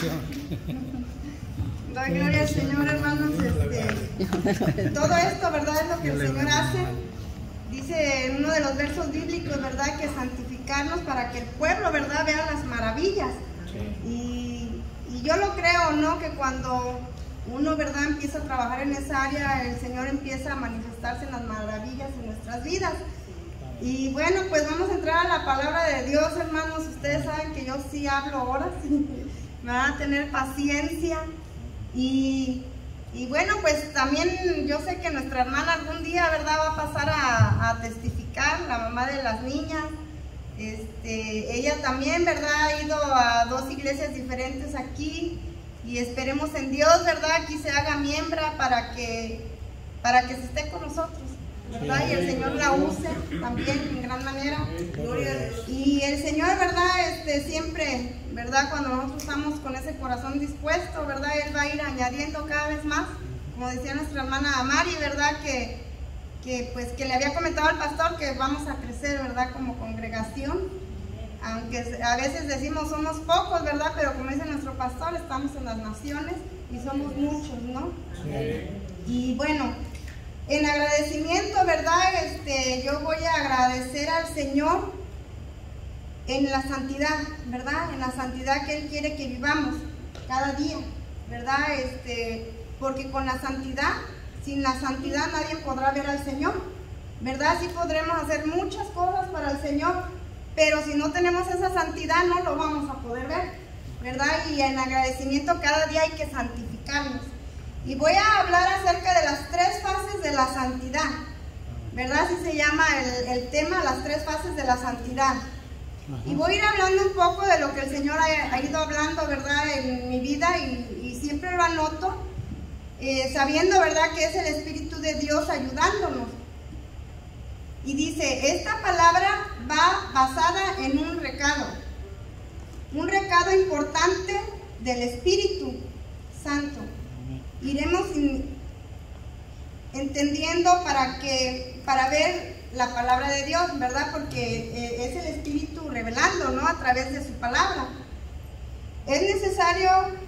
Da gloria al Señor, hermanos. Todo esto, ¿verdad? Es lo que el Señor hace. Dice en uno de los versos bíblicos, ¿verdad? Que santificarnos para que el pueblo, ¿verdad? Vea las maravillas. Y yo lo creo, ¿no? Que cuando uno, ¿verdad? Empieza a trabajar en esa área, el Señor empieza a manifestarse en las maravillas en nuestras vidas. Y bueno, pues vamos a entrar a la palabra de Dios, hermanos. Ustedes saben que yo sí hablo horas, me van a tener paciencia. Y bueno, pues también yo sé que nuestra hermana algún día, ¿verdad? Va a pasar a testificar, la mamá de las niñas. Ella también, ¿verdad? Ha ido a 2 iglesias diferentes aquí. Y esperemos en Dios, ¿verdad? Aquí se haga miembro para que se esté con nosotros, ¿verdad? Y el Señor la use también en gran manera. Y el Señor, ¿verdad? Siempre, ¿verdad? Cuando nosotros estamos con ese corazón dispuesto, ¿verdad? Él va a ir añadiendo cada vez más, como decía nuestra hermana Mari, ¿verdad? Que le había comentado al pastor que vamos a crecer, ¿verdad? Como congregación. Aunque a veces decimos somos pocos, ¿verdad? Pero como dice nuestro pastor, estamos en las naciones y somos muchos, ¿no? Sí. Y bueno, en agradecimiento, ¿verdad? Yo voy a agradecer al Señor en la santidad, ¿verdad? En la santidad que Él quiere que vivamos cada día, ¿verdad? Porque con la santidad, sin la santidad nadie podrá ver al Señor, ¿verdad? Sí podremos hacer muchas cosas para el Señor, pero si no tenemos esa santidad no lo vamos a poder ver, ¿verdad? Y en agradecimiento cada día hay que santificarnos. Y voy a hablar acerca de las 3 fases de la santidad, ¿verdad? Así se llama el tema, las 3 fases de la santidad. Y voy a ir hablando un poco de lo que el Señor ha ido hablando, ¿verdad? En mi vida y siempre lo anoto, sabiendo, ¿verdad? Que es el Espíritu de Dios ayudándonos. Y dice, esta palabra va basada en un recado importante del Espíritu Santo. Iremos entendiendo para ver la palabra de Dios, ¿verdad? Porque es el Espíritu revelando, ¿no? A través de su palabra. Es necesario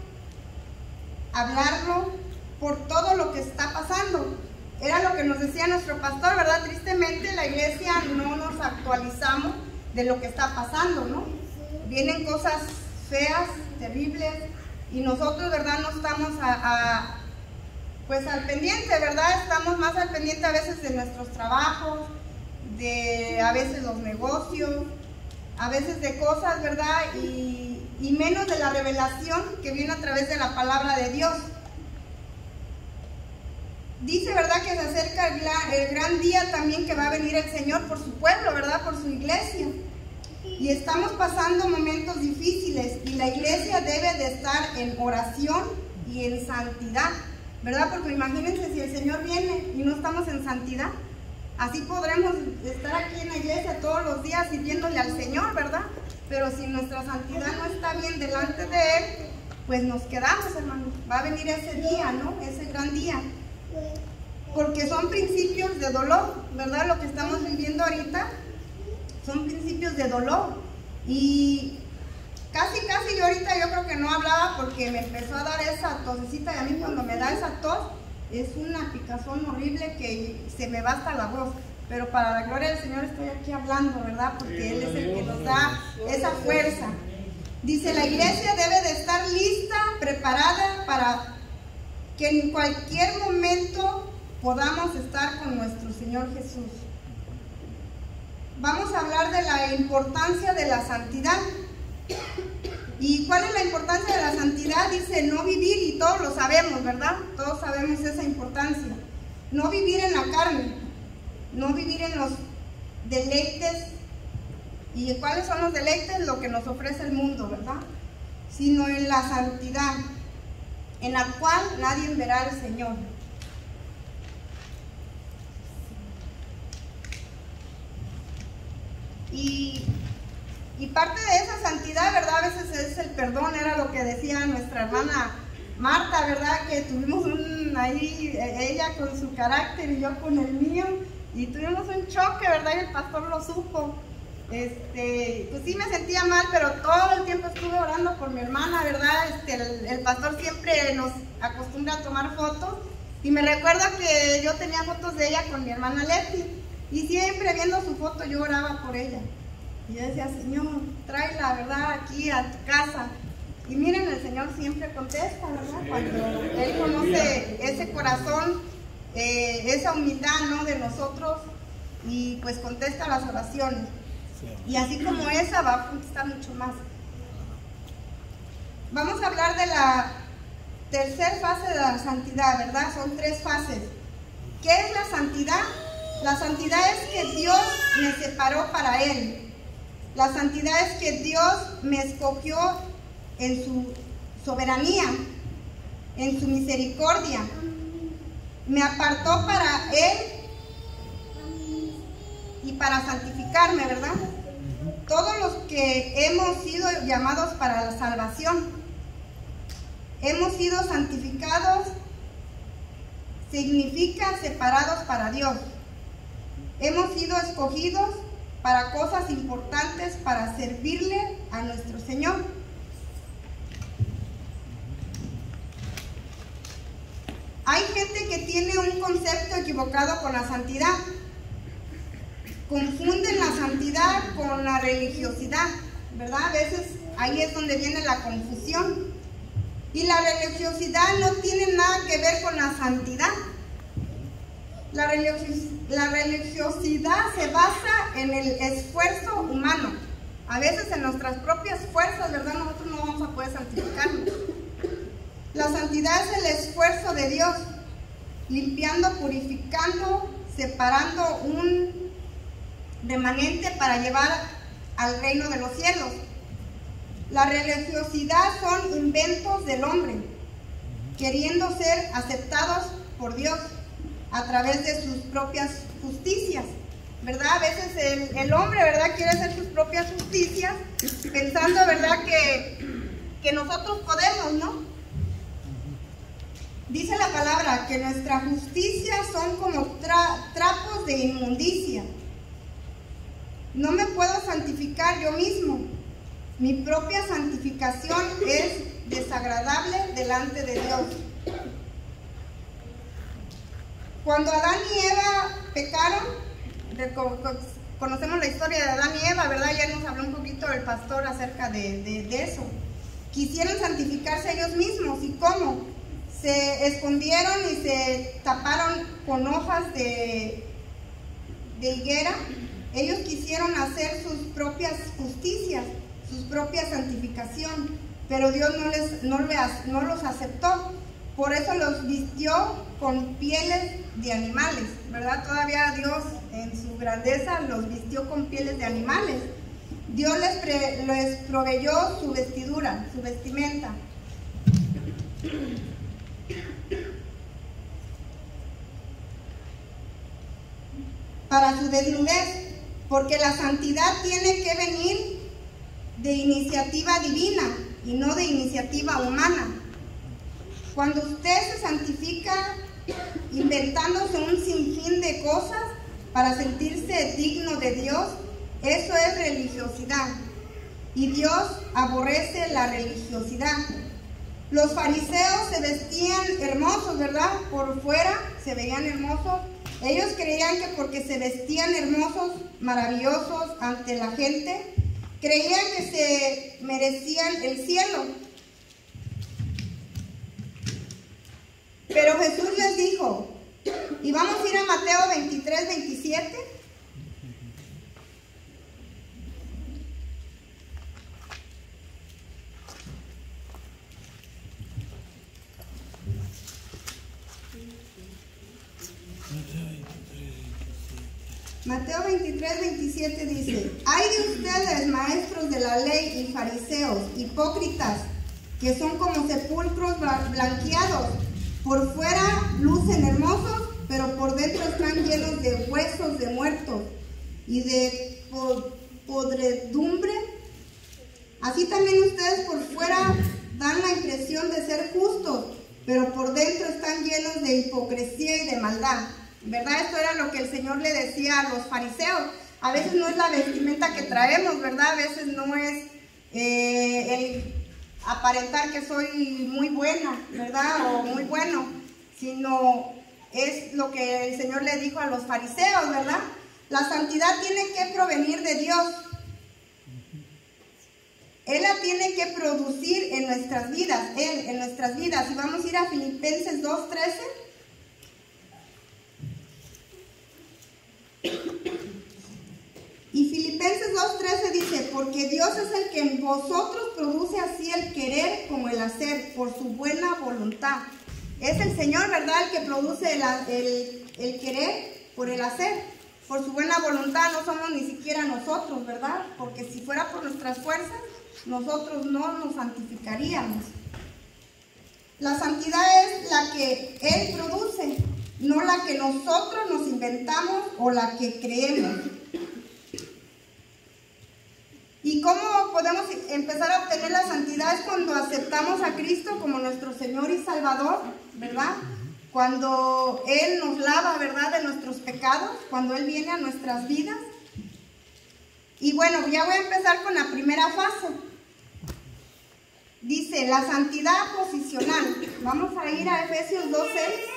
hablarlo por todo lo que está pasando. Era lo que nos decía nuestro pastor, ¿verdad? Tristemente la iglesia no nos actualizamos de lo que está pasando, ¿no? Vienen cosas feas, terribles, y nosotros, ¿verdad? No estamos pues al pendiente, ¿verdad? Estamos más al pendiente a veces de nuestros trabajos, a veces los negocios, a veces de cosas, ¿verdad? Y menos de la revelación que viene a través de la palabra de Dios. Dice, ¿verdad? Que se acerca el gran día también que va a venir el Señor por su pueblo, ¿verdad? Por su iglesia. Y estamos pasando momentos difíciles y la iglesia debe de estar en oración y en santidad, ¿verdad? Porque imagínense si el Señor viene y no estamos en santidad. Así podremos estar aquí en la iglesia todos los días sirviéndole al Señor, ¿verdad? Pero si nuestra santidad no está bien delante de Él, pues nos quedamos, hermanos. Va a venir ese día, ¿no? Ese gran día. Porque son principios de dolor, ¿verdad? Lo que estamos viviendo ahorita son principios de dolor. Y casi yo ahorita yo creo que no hablaba porque me empezó a dar esa tosecita, y a mí cuando me da esa tos es una picazón horrible que se me va hasta la voz. Pero para la gloria del Señor estoy aquí hablando, ¿verdad? Porque Él es el que nos da esa fuerza. Dice, la iglesia debe de estar lista, preparada para que en cualquier momento podamos estar con nuestro Señor Jesús. Vamos a hablar de la importancia de la santidad. ¿Y cuál es la importancia de la santidad? Dice, no vivir, y todos lo sabemos, ¿verdad? Todos sabemos esa importancia. No vivir en la carne, no vivir en los deleites. ¿Y cuáles son los deleites? Lo que nos ofrece el mundo, ¿verdad? Sino en la santidad, en la cual nadie verá al Señor. Y parte de esa santidad, ¿verdad? A veces es el perdón, era lo que decía nuestra hermana Marta, ¿verdad? Que tuvimos ahí, ella con su carácter y yo con el mío, y tuvimos un choque, ¿verdad? Y el pastor lo supo. pues sí me sentía mal, pero todo el tiempo estuve orando por mi hermana, ¿verdad? El pastor siempre nos acostumbra a tomar fotos, y me recuerdo que yo tenía fotos de ella con mi hermana Leti, y siempre viendo su foto yo oraba por ella. Y yo decía, Señor, tráela, ¿verdad?, aquí a tu casa. Y miren, el Señor siempre contesta, ¿verdad? Cuando Él conoce ese corazón, esa humildad, ¿no?, de nosotros, y pues contesta las oraciones. Y así como esa va a contestar mucho más. Vamos a hablar de la tercera fase de la santidad, ¿verdad? Son 3 fases. ¿Qué es la santidad? La santidad es que Dios me separó para Él. La santidad es que Dios me escogió en su soberanía, en su misericordia. Me apartó para Él y para santificarme, ¿verdad? Todos los que hemos sido llamados para la salvación, hemos sido santificados, significa separados para Dios. Hemos sido escogidos para cosas importantes, para servirle a nuestro Señor. Hay gente que tiene un concepto equivocado con la santidad. Confunden la santidad con la religiosidad, ¿verdad? A veces ahí es donde viene la confusión. Y la religiosidad no tiene nada que ver con la santidad. La religiosidad se basa en el esfuerzo humano. A veces en nuestras propias fuerzas, ¿verdad? Nosotros no vamos a poder santificarnos. La santidad es el esfuerzo de Dios, limpiando, purificando, separando un remanente para llevar al reino de los cielos. La religiosidad son inventos del hombre, queriendo ser aceptados por Dios a través de sus propias justicias, ¿verdad? A veces el hombre, ¿verdad?, quiere hacer sus propias justicias, pensando, ¿verdad?, que nosotros podemos, ¿no? Dice la palabra que nuestra justicia son como trapos de inmundicia. No me puedo santificar yo mismo. Mi propia santificación es desagradable delante de Dios. Cuando Adán y Eva pecaron, conocemos la historia de Adán y Eva, ¿verdad? Ya nos habló un poquito el pastor acerca de eso. Quisieron santificarse ellos mismos. ¿Y cómo? Se escondieron y se taparon con hojas de higuera. Ellos quisieron hacer sus propias justicias, su propia santificación, pero Dios no los aceptó. Por eso los vistió con pieles de animales, ¿verdad? Todavía Dios en su grandeza los vistió con pieles de animales. Dios les proveyó su vestidura, su vestimenta. Para su desnudez, porque la santidad tiene que venir de iniciativa divina y no de iniciativa humana. Cuando usted se santifica inventándose un sinfín de cosas para sentirse digno de Dios, eso es religiosidad. Y Dios aborrece la religiosidad. Los fariseos se vestían hermosos, ¿verdad? Por fuera se veían hermosos. Ellos creían que porque se vestían hermosos, maravillosos ante la gente, creían que se merecían el cielo. Pero Jesús les dijo, y vamos a ir a Mateo 23, 27. Mateo 23, 27 dice: ay de ustedes, maestros de la ley y fariseos, hipócritas, que son como sepulcros blanqueados. Por fuera lucen hermosos, pero por dentro están llenos de huesos de muertos y de podredumbre. Así también ustedes por fuera dan la impresión de ser justos, pero por dentro están llenos de hipocresía y de maldad. ¿Verdad? Esto era lo que el Señor le decía a los fariseos. A veces no es la vestimenta que traemos, ¿verdad? A veces no es el aparentar que soy muy buena, ¿verdad? O muy bueno, sino es lo que el Señor le dijo a los fariseos, ¿verdad? La santidad tiene que provenir de Dios. Él la tiene que producir en nuestras vidas, Él en nuestras vidas. Y vamos a ir a Filipenses 2:13. Y Filipenses 2:13 dice, porque Dios es el que en vosotros produce así el querer como el hacer, por su buena voluntad. Es el Señor, ¿verdad?, el que produce el querer por el hacer, por su buena voluntad. No somos ni siquiera nosotros, ¿verdad? Porque si fuera por nuestras fuerzas, nosotros no nos santificaríamos. La santidad es la que Él produce, no la que nosotros nos inventamos o la que creemos. ¿Y cómo podemos empezar a obtener la santidad? Es cuando aceptamos a Cristo como nuestro Señor y Salvador, ¿verdad? Cuando Él nos lava, ¿verdad?, de nuestros pecados, cuando Él viene a nuestras vidas. Y bueno, ya voy a empezar con la primera fase. Dice, la santidad posicional. Vamos a ir a Efesios 2:6.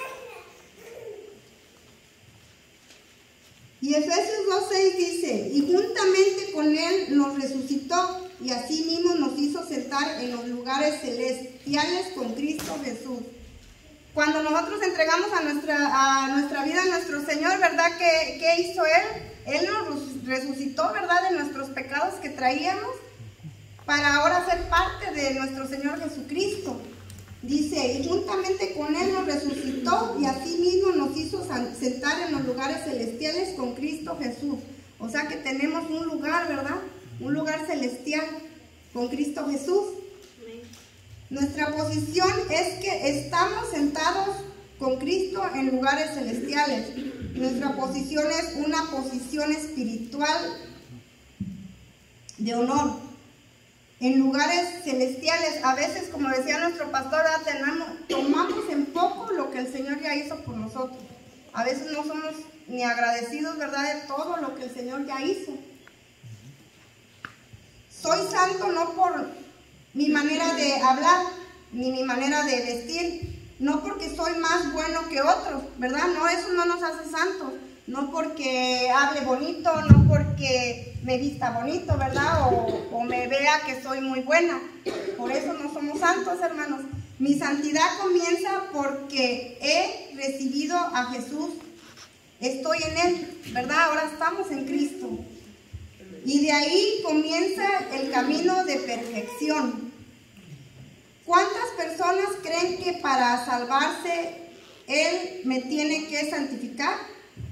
Y Efesios 2:6 dice, y juntamente con Él nos resucitó, y asimismo nos hizo sentar en los lugares celestiales con Cristo Jesús. Cuando nosotros entregamos a nuestra vida a nuestro Señor, ¿verdad? ¿Qué hizo Él? Él nos resucitó, ¿verdad?, de nuestros pecados que traíamos, para ahora ser parte de nuestro Señor Jesucristo. Dice, y juntamente con Él nos resucitó y asimismo nos hizo sentar en los lugares celestiales con Cristo Jesús. O sea que tenemos un lugar, ¿verdad? Un lugar celestial con Cristo Jesús. Nuestra posición es que estamos sentados con Cristo en lugares celestiales. Nuestra posición es una posición espiritual de honor. En lugares celestiales, a veces, como decía nuestro pastor, tomamos en poco lo que el Señor ya hizo por nosotros. A veces no somos ni agradecidos, ¿verdad?, de todo lo que el Señor ya hizo. Soy santo no por mi manera de hablar, ni mi manera de vestir, no porque soy más bueno que otros, ¿verdad? No, eso no nos hace santos. No porque hable bonito, no porque me vista bonito, ¿verdad? O me vea que soy muy buena. Por eso no somos santos, hermanos. Mi santidad comienza porque he recibido a Jesús. Estoy en Él, ¿verdad? Ahora estamos en Cristo. Y de ahí comienza el camino de perfección. ¿Cuántas personas creen que para salvarse Él me tiene que santificar?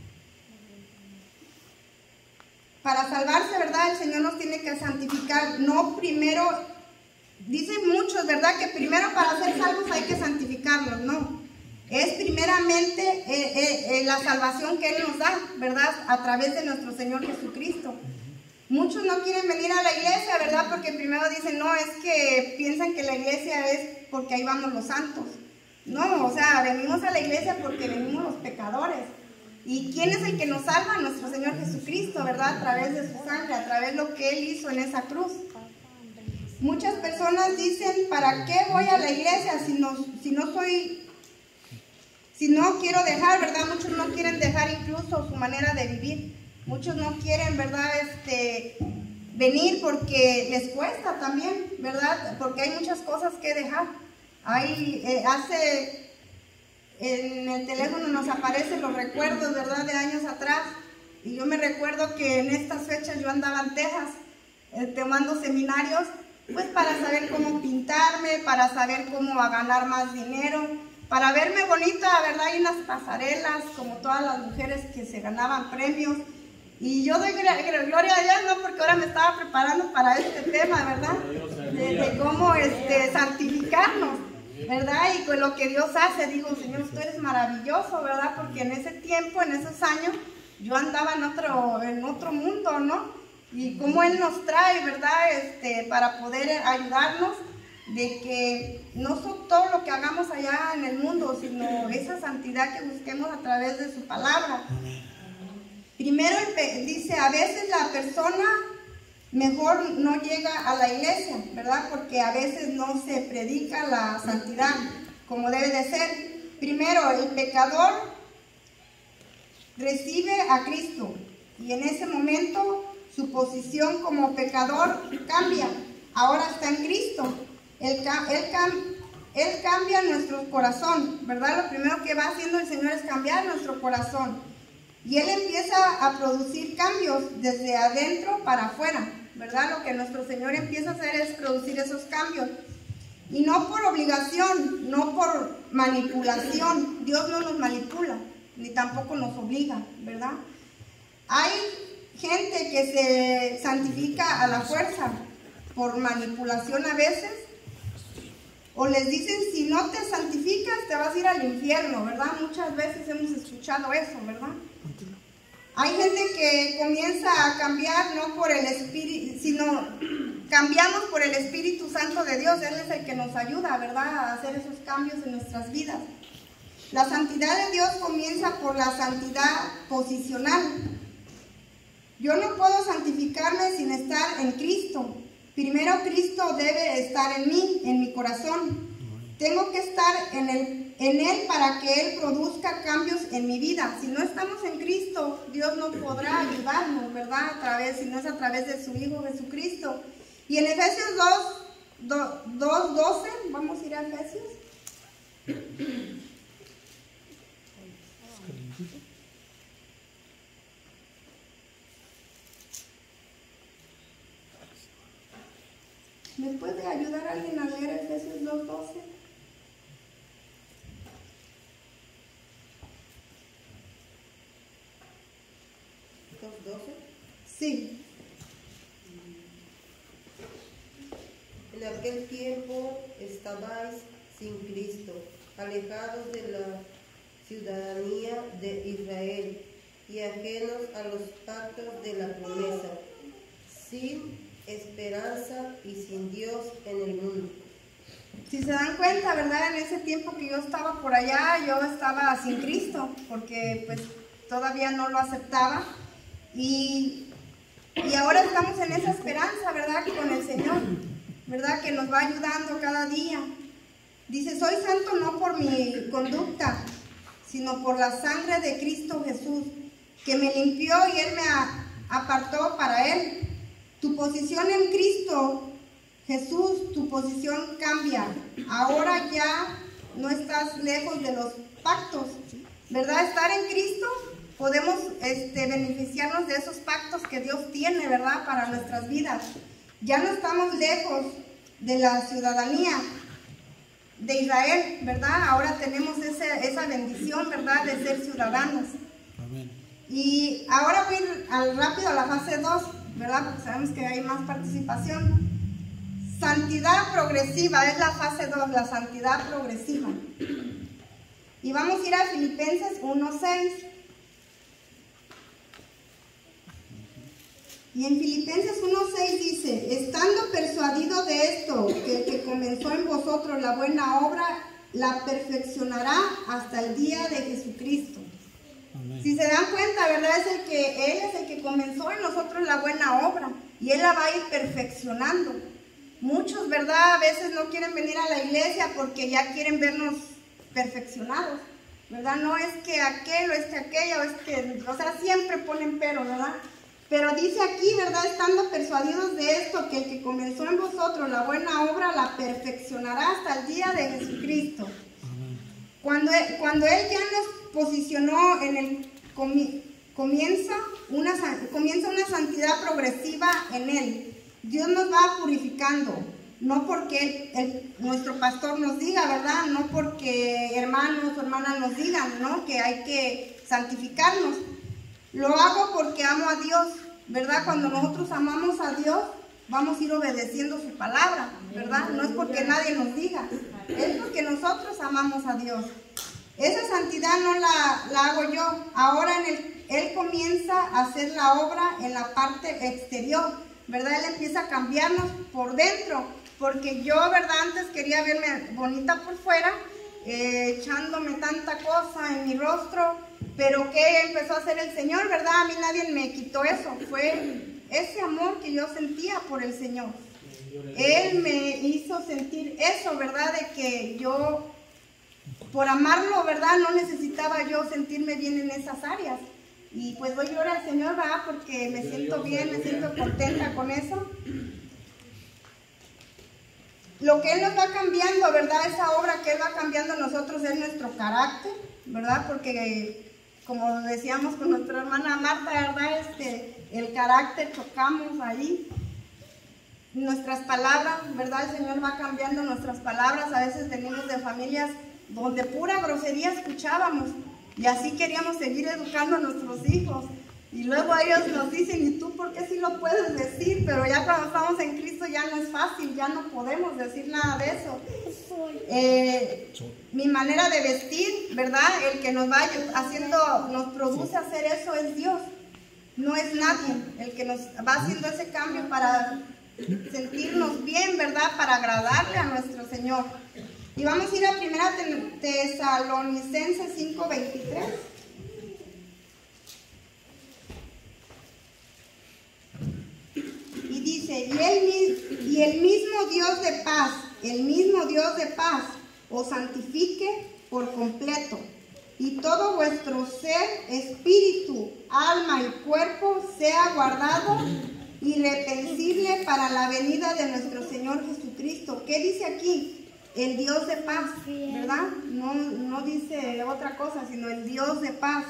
Para salvarse, ¿verdad?, el Señor nos tiene que santificar. No primero, dicen muchos, ¿verdad?, que primero para ser salvos hay que santificarnos. No, es primeramente la salvación que Él nos da, ¿verdad?, a través de nuestro Señor Jesucristo. Muchos no quieren venir a la iglesia, ¿verdad?, porque primero dicen, no, es que piensan que la iglesia es porque ahí vamos los santos. No, o sea, venimos a la iglesia porque venimos los pecadores. ¿Y quién es el que nos salva? Nuestro Señor Jesucristo, ¿verdad? A través de su sangre, a través de lo que Él hizo en esa cruz. Muchas personas dicen, ¿para qué voy a la iglesia si no quiero dejar, ¿verdad? Muchos no quieren dejar incluso su manera de vivir. Muchos no quieren, ¿verdad?, venir porque les cuesta también, ¿verdad? Porque hay muchas cosas que dejar. En el teléfono nos aparecen los recuerdos, ¿verdad?, de años atrás. Y yo me recuerdo que en estas fechas yo andaba en Texas tomando seminarios, pues para saber cómo pintarme, para saber cómo ganar más dinero, para verme bonita, ¿verdad?, y unas pasarelas como todas las mujeres que se ganaban premios. Y yo doy gloria a Dios, ¿no?, porque ahora me estaba preparando para este tema, ¿verdad?, de cómo santificarnos, ¿verdad? Y con lo que Dios hace, digo, Señor, tú eres maravilloso, ¿verdad? Porque en ese tiempo, en esos años, yo andaba en otro mundo, ¿no? Y cómo Él nos trae, ¿verdad?, para poder ayudarnos, de que no son todo lo que hagamos allá en el mundo, sino esa santidad que busquemos a través de su palabra. Primero dice, a veces la persona mejor no llega a la iglesia, ¿verdad? Porque a veces no se predica la santidad como debe de ser. Primero, el pecador recibe a Cristo y en ese momento su posición como pecador cambia. Ahora está en Cristo. Él cambia nuestro corazón, ¿verdad? Lo primero que va haciendo el Señor es cambiar nuestro corazón. Y Él empieza a producir cambios desde adentro para afuera, ¿verdad? Lo que nuestro Señor empieza a hacer es producir esos cambios. Y no por obligación, no por manipulación. Dios no nos manipula, ni tampoco nos obliga, ¿verdad? Hay gente que se santifica a la fuerza por manipulación a veces. O les dicen, si no te santificas, te vas a ir al infierno, ¿verdad? Muchas veces hemos escuchado eso, ¿verdad? Hay gente que comienza a cambiar no por el Espíritu, sino cambiamos por el Espíritu Santo de Dios. Él es el que nos ayuda, ¿verdad?, a hacer esos cambios en nuestras vidas. La santidad de Dios comienza por la santidad posicional. Yo no puedo santificarme sin estar en Cristo. Primero Cristo debe estar en mí, en mi corazón. Tengo que estar en Él para que Él produzca cambios en mi vida. Si no estamos en Cristo, Dios no podrá ayudarnos, ¿verdad? Si no es a través de su Hijo Jesucristo. Y en Efesios 2:12, vamos a ir a Efesios. ¿Me puede ayudar alguien a leer Efesios 2:12? ¿2:12? Sí. En aquel tiempo estabais sin Cristo, alejados de la ciudadanía de Israel y ajenos a los pactos de la promesa, sin esperanza y sin Dios en el mundo. Si se dan cuenta, ¿verdad? En ese tiempo que yo estaba por allá, yo estaba sin Cristo, porque pues todavía no lo aceptaba. Y ahora estamos en esa esperanza, ¿verdad? Con el Señor, ¿verdad? Que nos va ayudando cada día. Dice, soy santo no por mi conducta, sino por la sangre de Cristo Jesús, que me limpió y Él me apartó para Él. Tu posición en Cristo Jesús, tu posición cambia. Ahora ya no estás lejos de los pactos, ¿verdad? Estar en Cristo, podemos beneficiarnos de esos pactos que Dios tiene, ¿verdad? Para nuestras vidas. Ya no estamos lejos de la ciudadanía de Israel, ¿verdad? Ahora tenemos esa bendición, ¿verdad? De ser ciudadanos. Amén. Y ahora voy a ir rápido a la fase 2, ¿verdad? Porque sabemos que hay más participación. Santidad progresiva es la fase 2, la santidad progresiva. Y vamos a ir a Filipenses 1:6. Y en Filipenses 1:6 dice, estando persuadido de esto, que el que comenzó en vosotros la buena obra, la perfeccionará hasta el día de Jesucristo. Amén. Si se dan cuenta, ¿verdad? Él es el que comenzó en nosotros la buena obra y Él la va a ir perfeccionando. Muchos, ¿verdad? A veces no quieren venir a la iglesia porque ya quieren vernos perfeccionados, ¿verdad? No es que aquel o es que aquella o sea, siempre ponen pero, ¿verdad? Pero dice aquí, ¿verdad? Estando persuadidos de esto, que el que comenzó en vosotros la buena obra la perfeccionará hasta el día de Jesucristo. Cuando Él ya nos posicionó en el comienza una santidad progresiva en Él. Dios nos va purificando, no porque nuestro pastor nos diga, ¿verdad? No porque hermanos o hermanas nos digan, ¿no? Que hay que santificarnos. Lo hago porque amo a Dios, ¿verdad? Cuando nosotros amamos a Dios, vamos a ir obedeciendo su palabra, ¿verdad? No es porque nadie nos diga, es porque nosotros amamos a Dios. Esa santidad no la hago yo. Ahora Él comienza a hacer la obra en la parte exterior, ¿verdad? Él empieza a cambiarnos por dentro, porque yo, ¿verdad? Antes quería verme bonita por fuera, echándome tanta cosa en mi rostro, Pero ¿qué empezó a hacer el Señor, verdad? A mí nadie me quitó eso. Fue ese amor que yo sentía por el Señor. Él me hizo sentir eso, ¿verdad? De que yo, por amarlo, ¿verdad? No necesitaba yo sentirme bien en esas áreas. Y pues doy gloria al Señor, ¿verdad? Porque me siento bien, me siento contenta con eso. Lo que Él nos va cambiando, ¿verdad? Esa obra que Él va cambiando en nosotros es nuestro carácter, ¿verdad? Porque, como decíamos con nuestra hermana Marta, ¿verdad? El carácter tocamos ahí. Nuestras palabras, ¿verdad? El Señor va cambiando nuestras palabras. A veces venimos de familias donde pura grosería escuchábamos y así queríamos seguir educando a nuestros hijos. Y luego ellos nos dicen, ¿y tú por qué sí lo puedes decir? Pero ya cuando estamos en Cristo ya no es fácil, ya no podemos decir nada de eso. Mi manera de vestir, ¿verdad? El que nos va haciendo, nos produce hacer eso es Dios. No es nadie el que nos va haciendo ese cambio para sentirnos bien, ¿verdad? Para agradarle a nuestro Señor. Y vamos a ir a 1 Tesalonicenses 5:23. Y dice, y el mismo Dios de paz, os santifique por completo, y todo vuestro ser, espíritu, alma y cuerpo sea guardado irreprensible para la venida de nuestro Señor Jesucristo. ¿Qué dice aquí? El Dios de paz, ¿verdad? No dice otra cosa, sino el Dios de paz.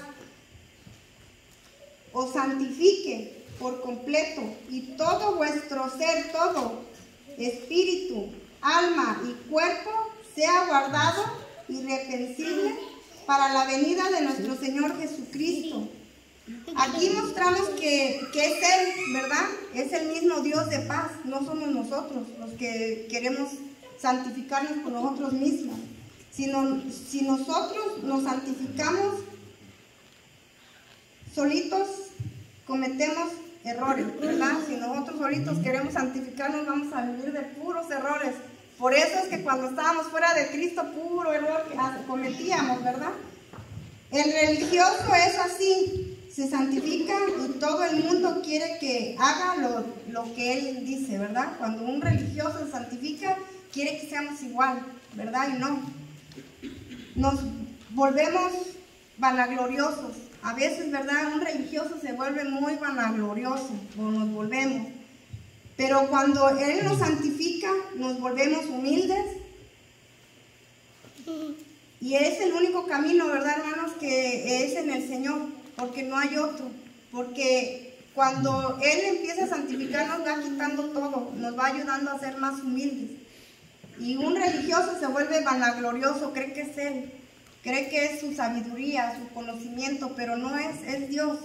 Os santifique por completo, y todo vuestro ser, todo, espíritu, alma y cuerpo, sea guardado irreprensible para la venida de nuestro Señor Jesucristo. Aquí mostramos que es Él, ¿verdad? Es el mismo Dios de paz, no somos nosotros los que queremos santificarnos por nosotros mismos. Si nosotros nos santificamos solitos, cometemos errores, ¿verdad? Si nosotros solitos queremos santificarnos, vamos a vivir de puros errores. Por eso es que cuando estábamos fuera de Cristo, puro error que cometíamos, ¿verdad? El religioso es así. Se santifica y todo el mundo quiere que haga lo que él dice, ¿verdad? Cuando un religioso se santifica, quiere que seamos igual, ¿verdad? Y no. Nos volvemos vanagloriosos. A veces, ¿verdad? Un religioso se vuelve muy vanaglorioso, o nos volvemos. Pero cuando Él nos santifica, nos volvemos humildes. Y es el único camino, ¿verdad, hermanos? Que es en el Señor. Porque no hay otro, porque cuando Él empieza a santificar nos va quitando todo, nos va ayudando a ser más humildes. Y un religioso se vuelve vanaglorioso, cree que es Él, cree que es su sabiduría, su conocimiento, pero no es Dios.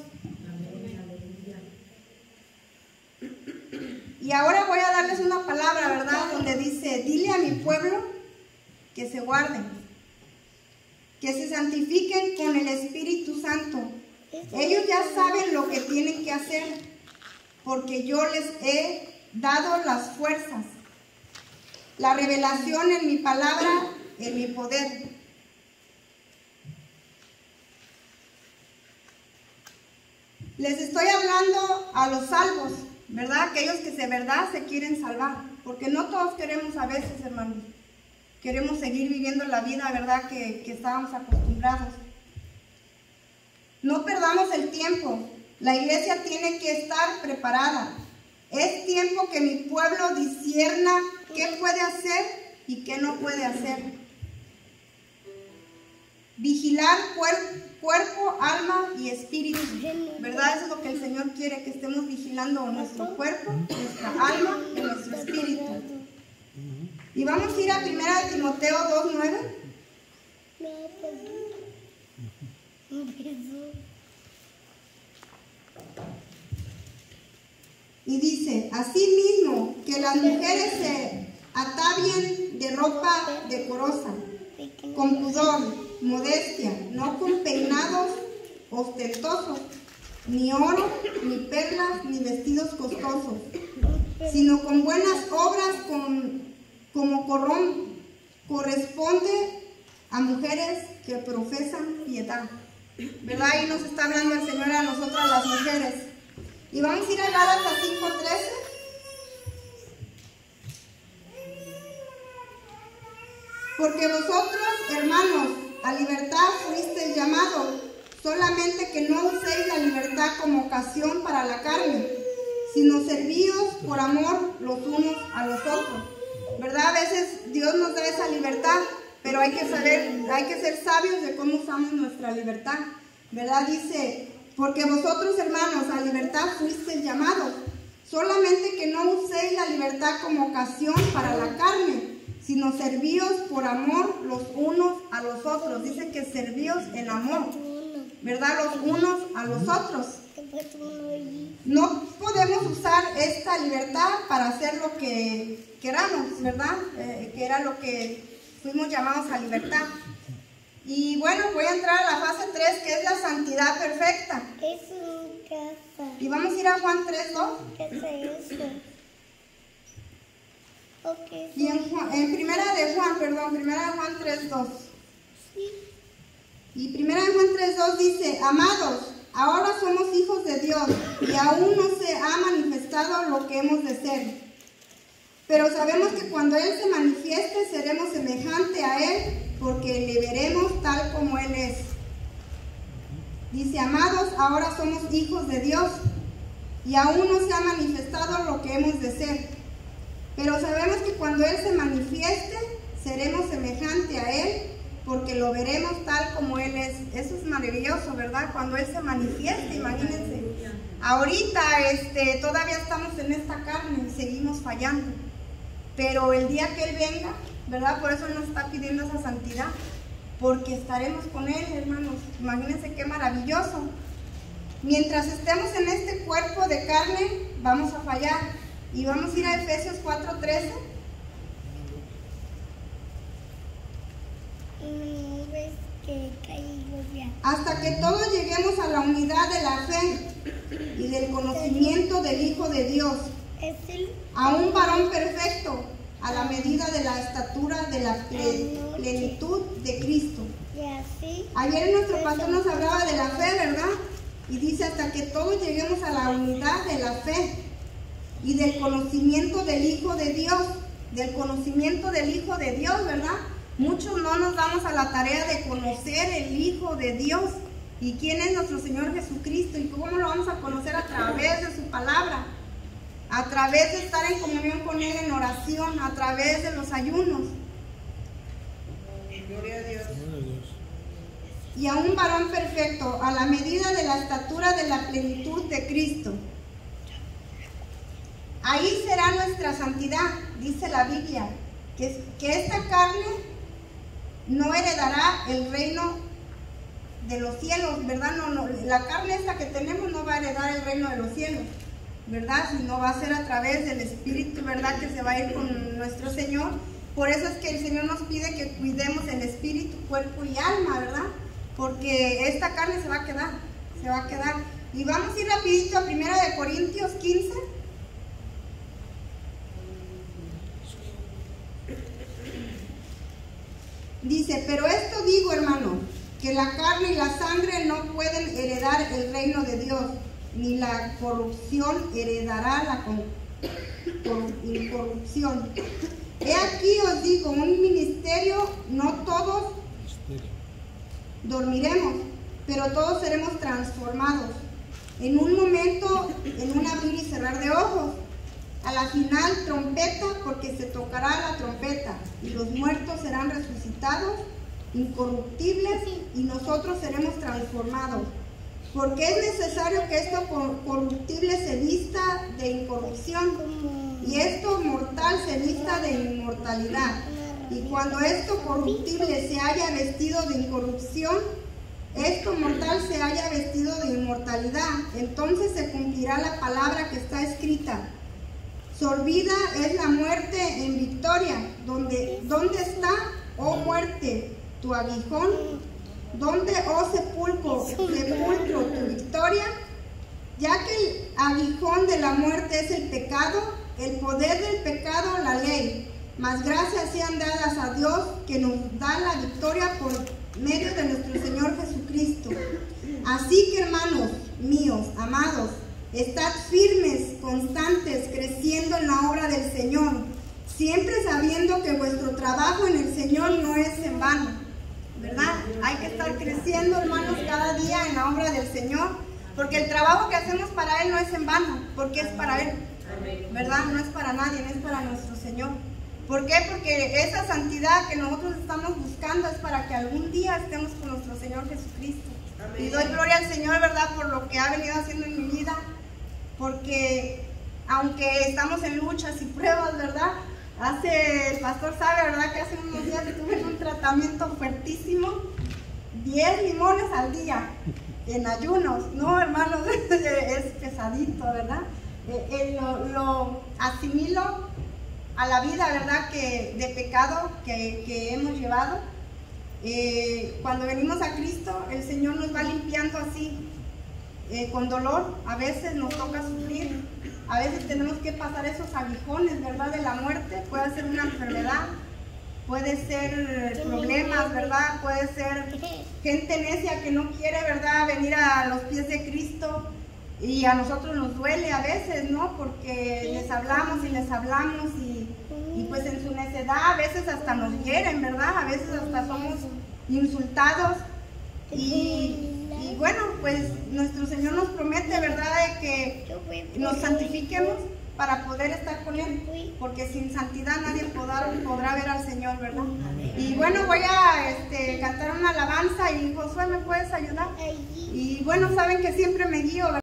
Y ahora voy a darles una palabra, ¿verdad? Donde dice, dile a mi pueblo que se guarden, que se santifiquen con el Espíritu Santo. Ellos ya saben lo que tienen que hacer, porque yo les he dado las fuerzas, la revelación en mi palabra, en mi poder. Les estoy hablando a los salvos, ¿verdad? Aquellos que de verdad se quieren salvar, porque no todos queremos a veces, hermanos. Queremos seguir viviendo la vida, ¿verdad? Que estábamos acostumbrados. No perdamos el tiempo. La iglesia tiene que estar preparada. Es tiempo que mi pueblo discierna qué puede hacer y qué no puede hacer. Vigilar cuerpo, alma y espíritu. ¿Verdad? Eso es lo que el Señor quiere, que estemos vigilando nuestro cuerpo, nuestra alma y nuestro espíritu. Y vamos a ir a 1 Timoteo 2:9. Y dice, asimismo que las mujeres se atavien de ropa decorosa, con pudor, modestia, no con peinados ostentosos, ni oro, ni perlas, ni vestidos costosos, sino con buenas obras como corresponde a mujeres que profesan piedad. ¿verdad? Ahí nos está hablando el Señor a nosotras las mujeres. Y vamos a ir a Gálatas 5:13. Porque vosotros, hermanos, a libertad fuisteis llamados, solamente que no uséis la libertad como ocasión para la carne, sino servíos por amor los unos a los otros. ¿Verdad? A veces Dios nos da esa libertad, pero hay que ser sabios de cómo usamos nuestra libertad. ¿Verdad? Dice, porque vosotros, hermanos, a libertad fuisteis llamados, solamente que no uséis la libertad como ocasión para la carne, sino servíos por amor los unos a los otros. Dice que servíos en amor, ¿verdad? Los unos a los otros. No podemos usar esta libertad para hacer lo que queramos, ¿verdad? Que era lo que fuimos llamados a libertad. Y bueno, voy a entrar a la fase 3, que es la santidad perfecta. Es mi casa. Y vamos a ir a Juan 3:2. ¿Qué es eso? Okay. Y en primera de Juan 3:2. Sí. Y primera de Juan 3:2 dice, amados, ahora somos hijos de Dios y aún no se ha manifestado lo que hemos de ser. Pero sabemos que cuando Él se manifieste seremos semejantes a Él, porque le veremos tal como Él es. Dice, amados, ahora somos hijos de Dios y aún no se ha manifestado lo que hemos de ser. Pero sabemos que cuando Él se manifieste seremos semejantes a Él, porque lo veremos tal como Él es. Eso es maravilloso, ¿verdad? Cuando Él se manifieste, imagínense. Ahorita todavía estamos en esta carne y seguimos fallando. Pero el día que Él venga, ¿verdad? Por eso Él nos está pidiendo esa santidad, porque estaremos con Él, hermanos. Imagínense qué maravilloso. Mientras estemos en este cuerpo de carne, vamos a fallar. Y vamos a ir a Efesios 4:13. Hasta que todos lleguemos a la unidad de la fe y del conocimiento del Hijo de Dios, a un varón perfecto, a la medida de la estatura de la plenitud de Cristo. Ayer nuestro pastor nos hablaba de la fe, ¿verdad? Y dice, hasta que todos lleguemos a la unidad de la fe y del conocimiento del Hijo de Dios. Del conocimiento del Hijo de Dios, ¿verdad? Muchos no nos damos a la tarea de conocer el Hijo de Dios. ¿Y quién es nuestro Señor Jesucristo? ¿Y cómo lo vamos a conocer? A través de su palabra, a través de estar en comunión con Él en oración, a través de los ayunos. Gloria a Dios. Y a un varón perfecto, a la medida de la estatura de la plenitud de Cristo. Ahí será nuestra santidad, dice la Biblia, que esta carne no heredará el reino de los cielos, ¿verdad? No, la carne esta que tenemos no va a heredar el reino de los cielos, ¿verdad? Sino va a ser a través del Espíritu, ¿verdad? Que se va a ir con nuestro Señor. Por eso es que el Señor nos pide que cuidemos el espíritu, cuerpo y alma, ¿verdad? Porque esta carne se va a quedar. Y vamos a ir rapidito a 1 Corintios 15. Dice, pero esto digo, hermano, que la carne y la sangre no pueden heredar el reino de Dios, ni la corrupción heredará la incorrupción. He aquí os digo, un ministerio, no todos dormiremos, pero todos seremos transformados. En un momento, en un abrir y cerrar de ojos. A la final trompeta, porque se tocará la trompeta, y los muertos serán resucitados, incorruptibles, y nosotros seremos transformados. Porque es necesario que esto corruptible se vista de incorrupción, y esto mortal se vista de inmortalidad. Y cuando esto corruptible se haya vestido de incorrupción, esto mortal se haya vestido de inmortalidad, entonces se cumplirá la palabra que está escrita. Sorbida es la muerte en victoria. ¿Dónde está, oh muerte, tu aguijón? ¿Dónde, oh sepulcro, tu victoria? Ya que el aguijón de la muerte es el pecado, el poder del pecado, la ley. Mas gracias sean dadas a Dios que nos da la victoria por medio de nuestro Señor Jesucristo. Así que, hermanos míos, amados, estad firmes, constantes, creciendo en la obra del Señor, siempre sabiendo que vuestro trabajo en el Señor no es en vano, ¿verdad? Hay que estar creciendo, hermanos, cada día en la obra del Señor, porque el trabajo que hacemos para Él no es en vano, porque es para Él, ¿verdad? No es para nadie, es para nuestro Señor. ¿Por qué? Porque esa santidad que nosotros estamos buscando es para que algún día estemos con nuestro Señor Jesucristo. Amén. Y doy gloria al Señor, ¿verdad? Por lo que ha venido haciendo en mi vida, porque aunque estamos en luchas y pruebas, ¿verdad? El pastor sabe, ¿verdad? Que hace unos días estuve en un tratamiento fuertísimo, 10 limones al día, en ayunos. No, hermanos, es pesadito, ¿verdad? Lo asimilo a la vida, ¿verdad? De pecado que hemos llevado. Cuando venimos a Cristo, el Señor nos va limpiando así, con dolor. A veces nos toca sufrir, a veces tenemos que pasar esos aguijones, ¿verdad? De la muerte. Puede ser una enfermedad, puede ser problemas, ¿verdad? Puede ser gente necia que no quiere, ¿verdad?, venir a los pies de Cristo. Y a nosotros nos duele a veces, ¿no? Porque les hablamos y pues en su necedad a veces hasta nos hieren, ¿verdad? A veces hasta somos insultados. Y bueno, pues nuestro Señor nos promete, ¿verdad?, de que nos santifiquemos para poder estar con Él, porque sin santidad nadie podrá ver al Señor, ¿verdad? Y bueno, voy a cantar una alabanza y Josué, ¿me puedes ayudar? Y bueno, saben que siempre me guío, ¿verdad?